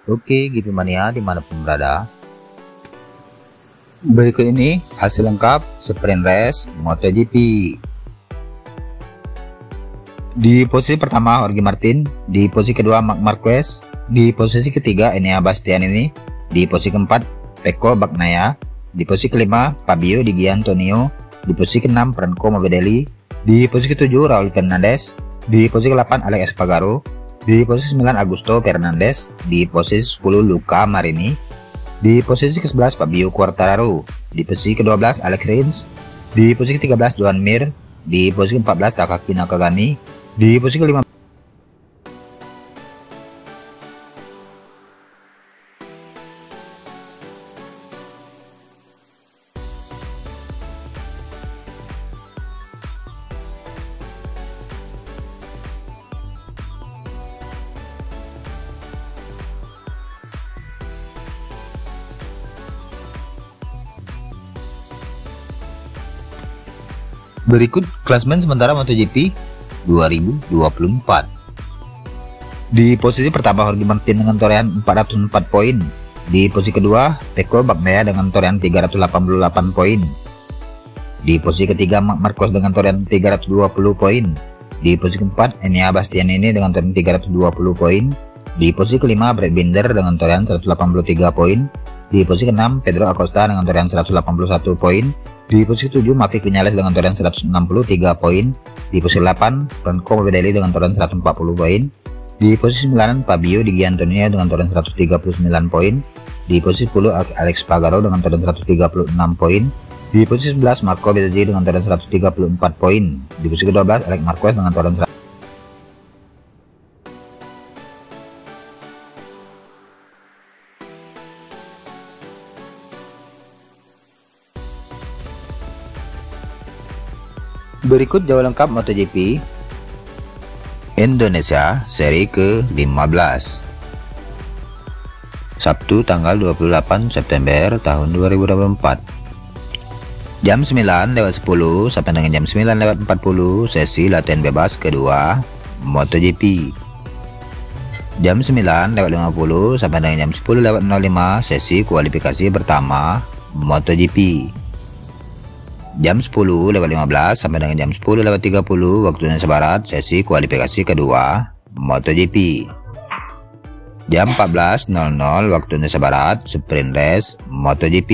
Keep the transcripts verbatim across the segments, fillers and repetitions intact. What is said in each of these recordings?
Oke, G P Mania dimanapun berada. Berikut ini hasil lengkap sprint race MotoGP. Di posisi pertama Jorge Martin, di posisi kedua Marc Marquez, di posisi ketiga Enea Bastianini, di posisi keempat Pecco Bagnaia, di posisi kelima Fabio Di Gianantonio, di posisi keenam Franco Morbidelli, di posisi ketujuh Raul Fernandez, di posisi kedelapan Alex Espargaro, di posisi sembilan Augusto Fernandez, di posisi sepuluh Luca Marini, di posisi ke sebelas Fabio Quartararo, di posisi ke dua belas Alex Rins, di posisi ke tiga belas Joan Mir, di posisi ke empat belas Takaki Nakagami, di posisi ke lima belas Berikut klasemen sementara MotoGP dua ribu dua puluh empat. Di posisi pertama Jorge Martin dengan torehan empat ratus empat poin. Di posisi kedua Pecco Bagnaia dengan torehan tiga ratus delapan puluh delapan poin. Di posisi ketiga Marc Marquez dengan torehan tiga ratus dua puluh poin. Di posisi keempat Enea Bastianini dengan torehan tiga ratus dua puluh poin. Di posisi kelima Brad Binder dengan torehan seratus delapan puluh tiga poin. Di posisi keenam Pedro Acosta dengan torehan seratus delapan puluh satu poin. Di posisi ketujuh Maverick Viñales dengan torehan seratus enam puluh tiga poin. Di posisi delapan Franco Morbidelli dengan torehan seratus empat puluh poin. Di posisi sembilan Fabio Di Gianantonio dengan torehan seratus tiga puluh sembilan poin. Di posisi sepuluh Alex Espargaro dengan torehan seratus tiga puluh enam poin. Di posisi sebelas Marco Bezzecchi dengan torehan seratus tiga puluh empat poin. Di posisi ke dua belas Alex Marquez dengan torehan seratus. Berikut jadwal lengkap MotoGP Indonesia seri ke lima belas. Sabtu tanggal dua puluh delapan September tahun dua ribu dua puluh empat. Jam sembilan lewat sepuluh sampai dengan jam sembilan lewat empat puluh sesi latihan bebas kedua MotoGP. Jam sembilan lewat lima puluh sampai dengan jam sepuluh lewat nol lima sesi kualifikasi pertama MotoGP. Jam sepuluh lewat lima belas sampai dengan jam sepuluh lewat tiga puluh waktu Indonesia Barat sesi kualifikasi kedua MotoGP. Jam empat belas nol nol waktu Indonesia Barat sprint race MotoGP.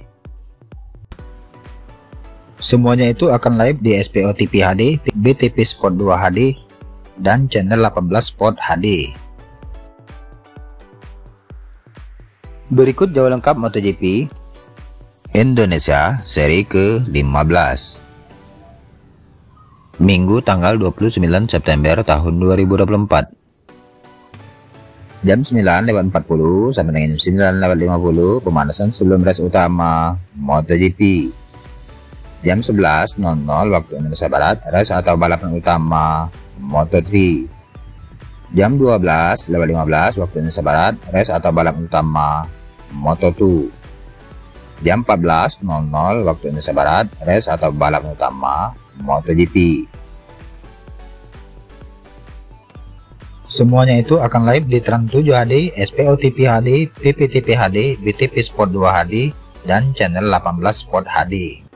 Semuanya itu akan live di S P O T V H D, B T P Sport dua H D, dan channel delapan belas Sport H D. Berikut jadwal lengkap MotoGP Indonesia seri ke lima belas. Minggu tanggal dua puluh sembilan September tahun dua ribu dua puluh empat. Jam sembilan lewat empat puluh sampai dengan jam sembilan lewat lima puluh pemanasan sebelum race utama MotoGP. Jam sebelas nol nol waktu Indonesia Barat race atau balapan utama Moto tiga. Jam dua belas lewat lima belas waktu Indonesia Barat race atau balapan utama Moto dua. Jam empat belas nol nol waktu Indonesia Barat race atau balapan utama MotoGP. Semuanya itu akan live di Trans tujuh H D, S P O T V H D, P P T P H D, B T P Sport dua H D, dan channel delapan belas Sport H D.